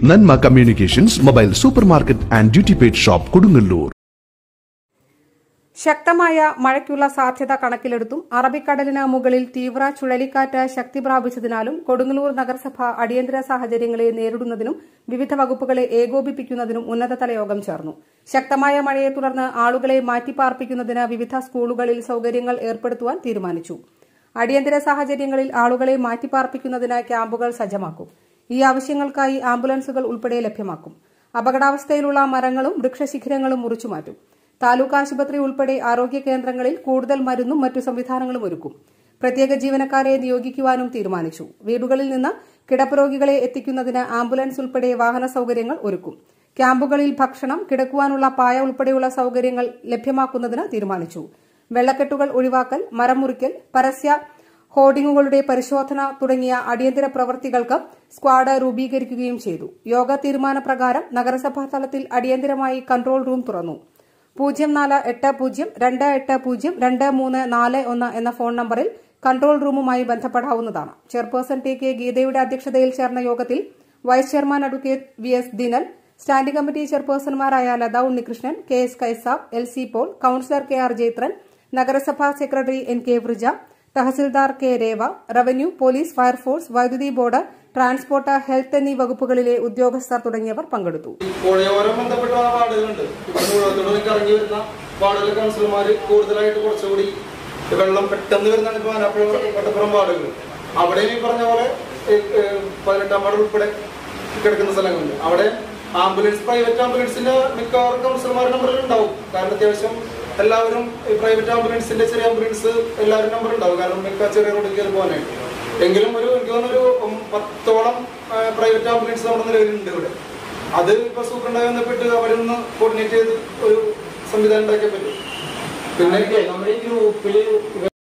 Nanma Communications Mobile Supermarket and Duty Paid Shop Kodungalur. ശക്തമായ മഴയ്ക്കുള്ള സാധ്യത കണക്കിലെടുത്തും അറബിക്കടലിന് മുകളിൽ തീവ്ര ചുഴലിക്കാറ്റ് ശക്തി പ്രാപിച്ചതിനാലും കൊടുങ്ങല്ലൂർ നഗരസഭ അടിയന്തര സാഹചര്യങ്ങളെ നേരിടുന്നതിനും വിവിധ വകുപ്പുകളെ ഏകോപിപ്പിക്കുന്നതിനും ഉന്നതതല യോഗം ചേർന്നു. ശക്തമായ മഴയെ തുടർന്ന് ആളുകളെ മാറ്റിപ്പാർപ്പിക്കുന്നതിന് വിവിധ സ്കൂളുകളിൽ സൌകര്യങ്ങൾ ഏർപ്പെടുത്തുവാൻ തീരുമാനിച്ചു. അടിയന്തര സാഹചര്യങ്ങളിൽ ആളുകളെ മാറ്റിപ്പാർപ്പിക്കുന്നതിന് ക്യാമ്പുകൾ സജ്ജമാക്കും. ഈ ആവശ്യങ്ങൾക്കായി ആംബുലൻസുകൾ ഉൾപ്പെടെ ലഭ്യമാക്കും. അപകടാവസ്ഥയിലുള്ള മരങ്ങളും വൃക്ഷശിഖരങ്ങളും മുറിച്ചുമാറ്റും. താലൂക്ക് ആശുപത്രി ഉൾപ്പെടെ ആരോഗ്യ കേന്ദ്രങ്ങളിൽ കൂടുതൽ മരുന്നും മറ്റു സംവിധാനങ്ങളും ഒരുക്കും. പ്രത്യേക ജീവനക്കാരെ നിയോഗിക്കുവാനും തീരുമാനിച്ചു. വീടുകളിൽ നിന്ന് കിടപ്പുരോഗികളെ എത്തിക്കുന്നതിന് ആംബുലൻസ് ഉൾപ്പെടെ വാഹന സൌകര്യങ്ങൾ ഒരുക്കും. ക്യാമ്പുകളിൽ ഭക്ഷണം, കിടക്കുവാനുള്ള പായ ഉൾപ്പെടെയുള്ള സൌകര്യങ്ങൾ ലഭ്യമാക്കുന്നതിന് തീരുമാനിച്ചു. വെള്ളക്കെട്ടുകൾ ഒഴിവാക്കൽ, മരം മുറിക്കൽ, പരസ്യ ഹോർഡിംഗുകളുടെ പരിശോധന തുടങ്ങിയ അടിയന്തര പ്രവൃത്തികൾക്ക് സ്ക്വാഡ് രൂപീകരിക്കുകയും ചെയ്തു. യോഗ തീരുമാനപ്രകാരം നഗരസഭാ തലത്തിൽ അടിയന്തരമായി കൺട്രോൾ റൂം തുറന്നു. 048028022341 എന്ന ഫോൺ നമ്പറിൽ കൺട്രോൾ റൂമുമായി ബന്ധപ്പെടാവുന്നതാണ്. ചെയർപേഴ്സൺ ടി കെ ഗീതയുടെ അധ്യക്ഷതയിൽ ചേർന്ന യോഗത്തിൽ vice chairman advocate V S ദിനൽ, സ്റ്റാൻഡിംഗ് കമ്മിറ്റി ചെയർപേഴ്സൺമാരായ ലത ഉണ്ണികൃഷ്ണൻ, കെ എസ് കൈസാബ്, L C Paul, councillor K R ജയത്രൻ, നഗരസഭാ സെക്രട്ടറി എൻ കെ വൃജ, tahsildar K Reva, revenue, police, fire force, വൈദ്യുതി ബോർഡ്, ട്രാൻസ്പോർട്ട്, ഹെൽത്ത് എന്നീ വകുപ്പുകളിലെ ഉദ്യോഗസ്ഥർ തുടങ്ങിയവർ പങ്കെടുത്തു. കൂടുതലായിട്ട് കുറച്ചുകൂടി വെള്ളം പെട്ടെന്ന് വരുന്നതാണ് ഇപ്പോൾ വട്ടപ്പുറം വാർഡുകൾ. അവിടെ ഈ പറഞ്ഞ പോലെ 18 വാർഡ് ഉൾപ്പെടെ കിടക്കുന്ന സ്ഥലങ്ങളുണ്ട്. അവിടെ ആംബുലൻസ്, പ്രൈവറ്റ് ആംബുലൻസിന്റെ മിക്കവാറും കൗൺസിലർമാരുടെ നമ്പറിൽ ഉണ്ടാവും. കാരണം അത്യാവശ്യം എല്ലാവരും പ്രൈവറ്റ് ആംബുലൻസിന്റെ ചെറിയ ആംബുലൻസ് എല്ലാവരും നമ്പർ ഉണ്ടാവും. കാരണം മിക്ക ചെറിയ റോഡിൽ കയറി പോകാനായിട്ട്. എങ്കിലും എനിക്ക് തോന്നുന്നൊരു 10ഓളം പ്രൈവറ്റ് ആംബുലൻസ് നമ്മുടെ നിലവിലുണ്ട് ഇവിടെ. അത് ഇപ്പൊ സൂപ്രണ്ടായി ബന്ധപ്പെട്ട് അവരൊന്ന് കോർഡിനേറ്റ് ചെയ്ത് ഒരു സംവിധാനം ഉണ്ടാക്കിയാൽ പറ്റും. പിന്നെ നമ്മുടെ ഗ്രൂപ്പിൽ